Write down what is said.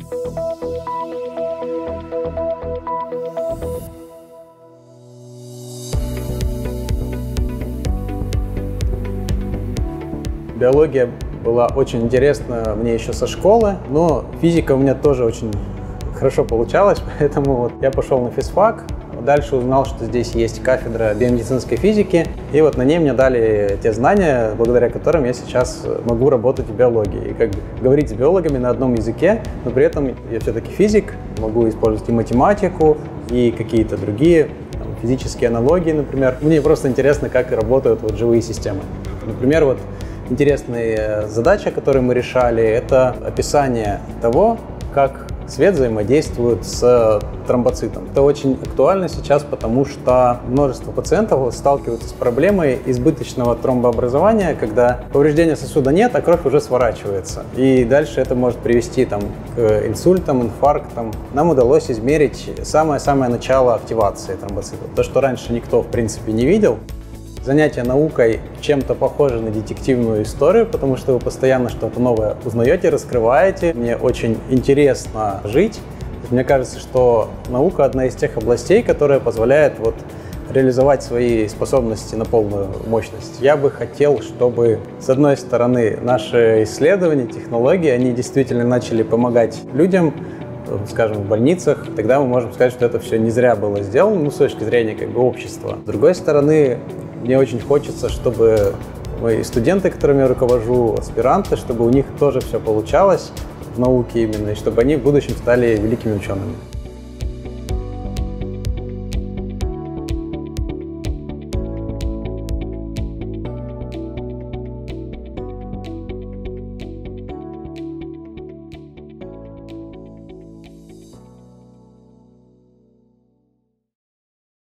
Биология была очень интересна мне еще со школы, но физика у меня тоже очень хорошо получалась, поэтому вот я пошел на физфак, дальше узнал, что здесь есть кафедра биомедицинской физики, и вот на ней мне дали те знания, благодаря которым я сейчас могу работать в биологии и как бы говорить с биологами на одном языке, но при этом я все-таки физик, могу использовать и математику, и какие-то другие физические аналогии, например. Мне просто интересно, как работают вот живые системы. Например, вот интересная задача, которую мы решали, это описание того, как свет взаимодействует с тромбоцитом. Это очень актуально сейчас, потому что множество пациентов сталкиваются с проблемой избыточного тромбообразования, когда повреждения сосуда нет, а кровь уже сворачивается. И дальше это может привести к инсультам, инфарктам. Нам удалось измерить самое-самое начало активации тромбоцитов. То, что раньше никто, в принципе, не видел. Занятие наукой чем-то похоже на детективную историю, потому что вы постоянно что-то новое узнаете, раскрываете. Мне очень интересно жить. Мне кажется, что наука одна из тех областей, которая позволяет реализовать свои способности на полную мощность. Я бы хотел, чтобы, с одной стороны, наши исследования, технологии, они действительно начали помогать людям, скажем, в больницах. Тогда мы можем сказать, что это все не зря было сделано, с точки зрения общества. С другой стороны, мне очень хочется, чтобы мои студенты, которыми я руковожу, аспиранты, чтобы у них тоже все получалось в науке именно, и чтобы они в будущем стали великими учеными.